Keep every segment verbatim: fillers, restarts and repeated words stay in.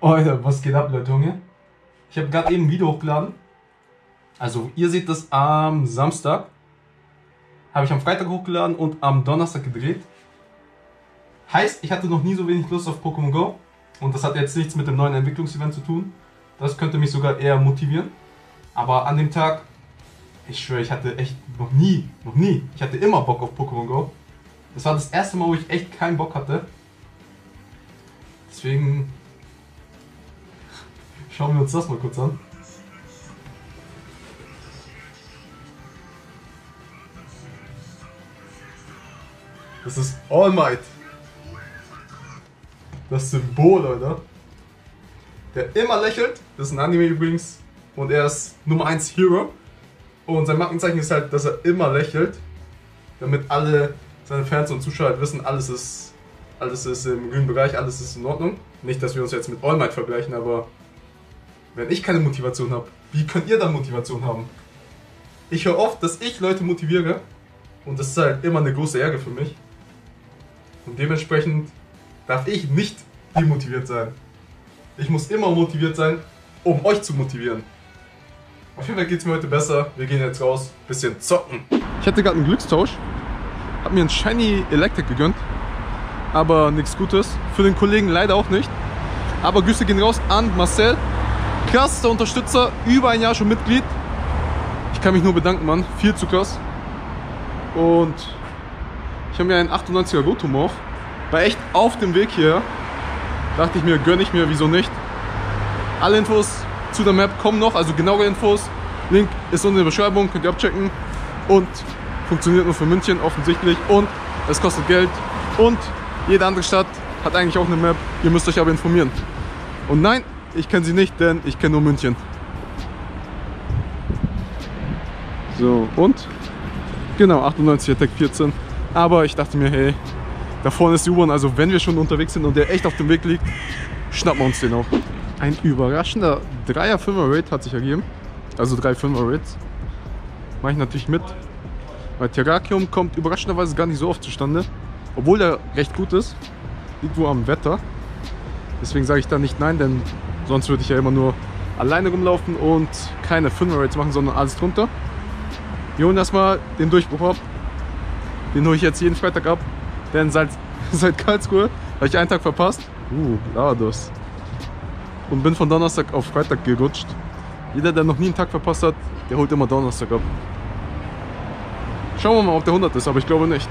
Alter, was geht ab, Leute, Junge? Ich habe gerade eben ein Video hochgeladen. Also, ihr seht das am Samstag. Habe ich am Freitag hochgeladen und am Donnerstag gedreht. Heißt, ich hatte noch nie so wenig Lust auf Pokémon Go. Und das hat jetzt nichts mit dem neuen Entwicklungsevent zu tun. Das könnte mich sogar eher motivieren. Aber an dem Tag, ich schwöre, ich hatte echt noch nie, noch nie, ich hatte immer Bock auf Pokémon Go. Das war das erste Mal, wo ich echt keinen Bock hatte. Deswegen schauen wir uns das mal kurz an. Das ist All Might. Das Symbol, Leute. Der immer lächelt. Das ist ein Anime übrigens. Und er ist Nummer eins Hero. Und sein Markenzeichen ist halt, dass er immer lächelt. Damit alle seine Fans und Zuschauer halt wissen, alles ist, alles ist im grünen Bereich, alles ist in Ordnung. Nicht, dass wir uns jetzt mit All Might vergleichen, aber wenn ich keine Motivation habe, wie könnt ihr dann Motivation haben? Ich höre oft, dass ich Leute motiviere. Und das ist halt immer eine große Ärger für mich. Und dementsprechend darf ich nicht demotiviert sein. Ich muss immer motiviert sein, um euch zu motivieren. Auf jeden Fall geht es mir heute besser. Wir gehen jetzt raus, bisschen zocken. Ich hatte gerade einen Glückstausch. Hab mir einen Shiny Electric gegönnt. Aber nichts Gutes. Für den Kollegen leider auch nicht. Aber Grüße gehen raus an Marcel. Krassester Unterstützer, über ein Jahr schon Mitglied. Ich kann mich nur bedanken, Mann. Viel zu krass. Und ich habe mir einen achtundneunziger Gotomorph. War echt auf dem Weg hier. Dachte ich mir, gönne ich mir, wieso nicht. Alle Infos zu der Map kommen noch, also genauere Infos. Link ist unten in der Beschreibung, könnt ihr abchecken. Und funktioniert nur für München offensichtlich. Und es kostet Geld. Und jede andere Stadt hat eigentlich auch eine Map. Ihr müsst euch aber informieren. Und nein, ich kenne sie nicht, denn ich kenne nur München. So, und? Genau, achtundneunzig Attack vierzehn. Aber ich dachte mir, hey, da vorne ist die U-Bahn, also wenn wir schon unterwegs sind und der echt auf dem Weg liegt, schnappen wir uns den auch. Ein überraschender Dreier-Fünfer-Raid hat sich ergeben. Also drei Fünfer-Raids. Mache ich natürlich mit. Weil Terrakium kommt überraschenderweise gar nicht so oft zustande. Obwohl der recht gut ist. Liegt wohl am Wetter. Deswegen sage ich da nicht nein, denn sonst würde ich ja immer nur alleine rumlaufen und keine Fünfer-Raids machen, sondern alles drunter. Wir holen erstmal den Durchbruch ab. Den hole ich jetzt jeden Freitag ab. Denn seit, seit Karlsruhe habe ich einen Tag verpasst. Uh, Lavados. Und bin von Donnerstag auf Freitag gerutscht. Jeder, der noch nie einen Tag verpasst hat, der holt immer Donnerstag ab. Schauen wir mal, ob der hundert ist, aber ich glaube nicht.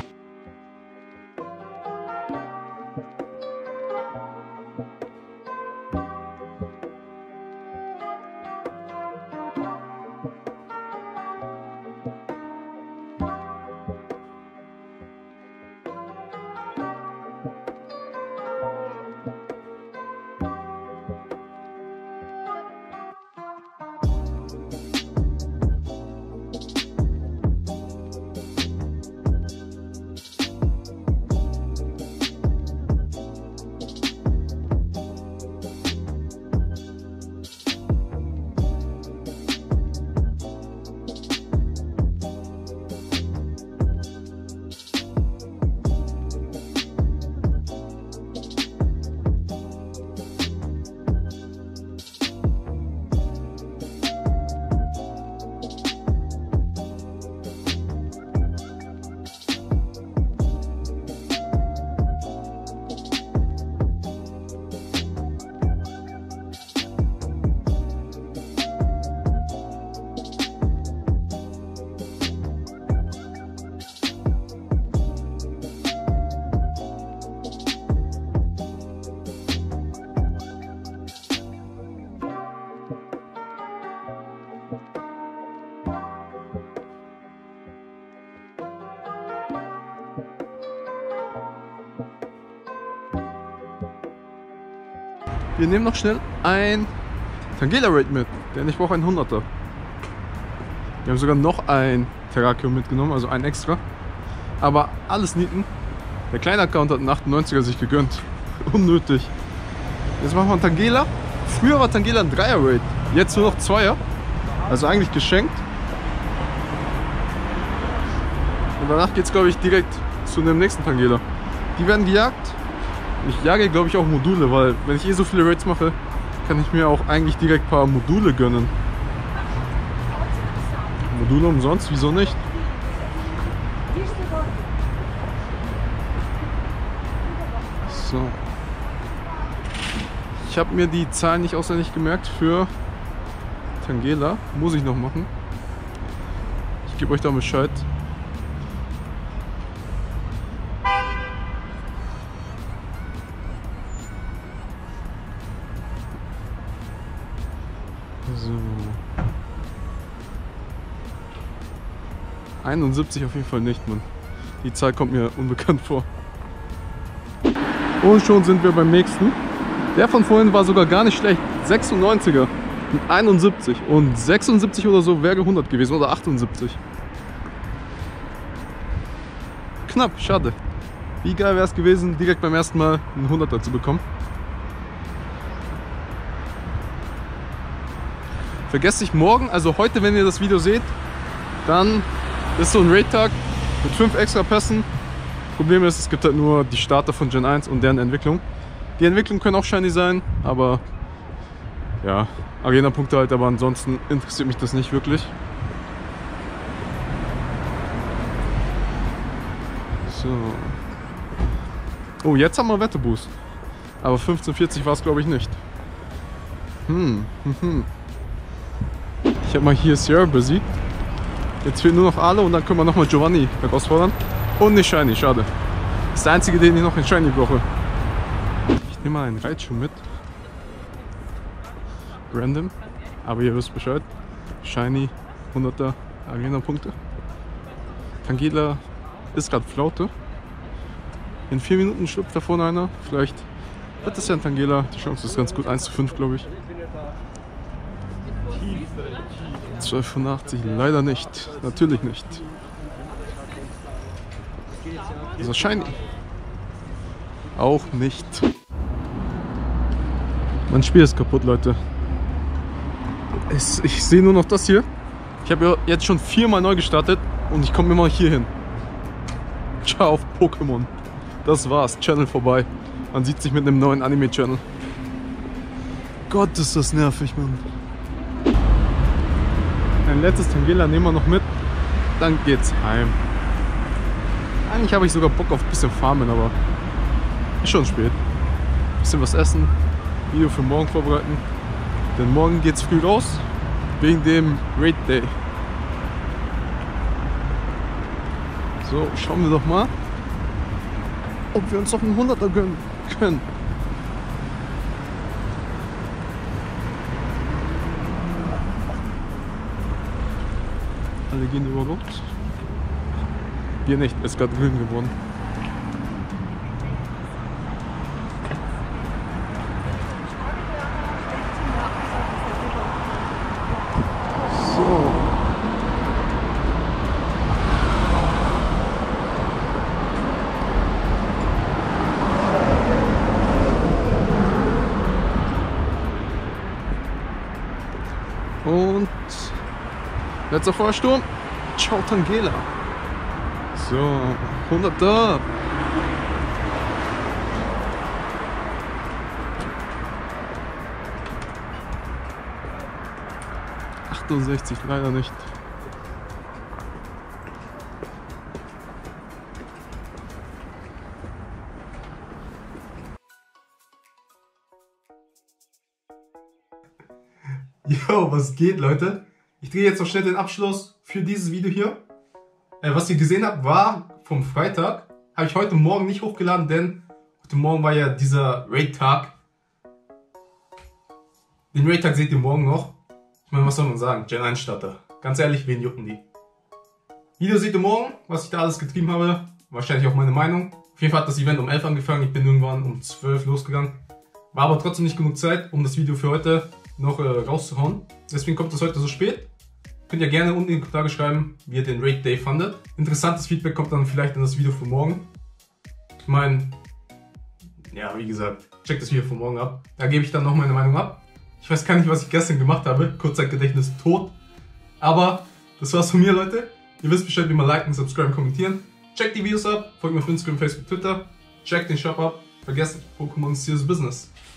Wir nehmen noch schnell ein Tangela Raid mit, denn ich brauche einen hunderter. Wir haben sogar noch ein Terrakium mitgenommen, also ein extra. Aber alles Nieten. Der kleine Account hat einen achtundneunziger sich gegönnt. Unnötig. Jetzt machen wir einen Tangela. Früher war Tangela ein Dreier Raid, jetzt nur noch Zweier. Also eigentlich geschenkt. Und danach geht es, glaube ich, direkt zu dem nächsten Tangela. Die werden gejagt. Ich jage, glaube ich, auch Module, weil wenn ich eh so viele Raids mache, kann ich mir auch eigentlich direkt ein paar Module gönnen. Module umsonst, wieso nicht? So. Ich habe mir die Zahlen nicht auswendig gemerkt für Tangela. Muss ich noch machen. Ich gebe euch da Bescheid. So. einundsiebzig auf jeden Fall nicht, Mann. Die Zahl kommt mir unbekannt vor. Und schon sind wir beim nächsten. Der von vorhin war sogar gar nicht schlecht. sechsundneunziger mit einundsiebzig. Und sechsundsiebzig oder so wäre hundert gewesen. Oder achtundsiebzig. Knapp, schade. Wie geil wäre es gewesen, direkt beim ersten Mal einen hunderter zu bekommen. Vergesst nicht morgen, also heute, wenn ihr das Video seht, dann ist so ein Raid-Tag mit fünf extra Pässen. Problem ist, es gibt halt nur die Starter von Gen eins und deren Entwicklung. Die Entwicklung können auch shiny sein, aber ja, Arena-Punkte halt, aber ansonsten interessiert mich das nicht wirklich. So. Oh, jetzt haben wir Wetteboost. Aber fünfzehn vierzig war es, glaube ich, nicht. Hm, hm, hm. Ich habe mal hier Sierra besiegt. Jetzt fehlen nur noch alle und dann können wir nochmal Giovanni herausfordern. Und nicht Shiny, schade. Das ist der einzige, den ich noch in Shiny brauche. Ich nehme mal einen Raichu mit. Random. Aber ihr wisst Bescheid. Shiny, hunderter Arena-Punkte. Tangela ist gerade Flaute. In vier Minuten schlüpft da vorne einer. Vielleicht wird das ja ein Tangela. Die Chance ist ganz gut. eins zu fünf, glaube ich. zwölfhundertachtzig leider nicht. Natürlich nicht. Das ist Shiny. Auch nicht. Mein Spiel ist kaputt, Leute. Ich, ich sehe nur noch das hier. Ich habe ja jetzt schon viermal neu gestartet und ich komme immer hier hin. Ciao auf Pokémon. Das war's. Channel vorbei. Man sieht sich mit einem neuen Anime-Channel. Gott, ist das nervig, Mann. Ein letztes Tangela nehmen wir noch mit. Dann geht's heim. Eigentlich habe ich sogar Bock auf ein bisschen Farmen, aber ist schon spät. Ein bisschen was essen. Video für morgen vorbereiten. Denn morgen geht's früh raus. Wegen dem Raid Day. So, schauen wir doch mal, ob wir uns noch einen hunderter gönnen können. Alle gehen über Rot. Wir nicht, es ist gerade grün geworden. So. Und letzter Vorsturm. Ciao Tangela. So, hunderter. achtundsechzig, leider nicht. Yo, was geht, Leute? Ich drehe jetzt noch schnell den Abschluss für dieses Video hier. Äh, was ihr gesehen habt, war vom Freitag. Habe ich heute Morgen nicht hochgeladen, denn heute Morgen war ja dieser Raid-Tag. Den Raid-Tag seht ihr morgen noch. Ich meine, was soll man sagen? Gen eins Starter. Ganz ehrlich, wen jucken die? Video seht ihr morgen, was ich da alles getrieben habe. Wahrscheinlich auch meine Meinung. Auf jeden Fall hat das Event um elf angefangen. Ich bin irgendwann um zwölf losgegangen. War aber trotzdem nicht genug Zeit, um das Video für heute noch äh, rauszuhauen. Deswegen kommt das heute so spät. Könnt ihr gerne unten in die Kommentare schreiben, wie ihr den Raid Day fandet. Interessantes Feedback kommt dann vielleicht in das Video für morgen. Ich meine, ja, wie gesagt, checkt das Video von morgen ab. Da gebe ich dann noch meine Meinung ab. Ich weiß gar nicht, was ich gestern gemacht habe. Kurzzeitgedächtnis tot. Aber das war's von mir, Leute. Ihr wisst Bescheid, wie man liken, subscriben, kommentieren. Checkt die Videos ab. Folgt mir auf Instagram, Facebook, Twitter. Checkt den Shop ab. vergessen, Pokémon Serious Business.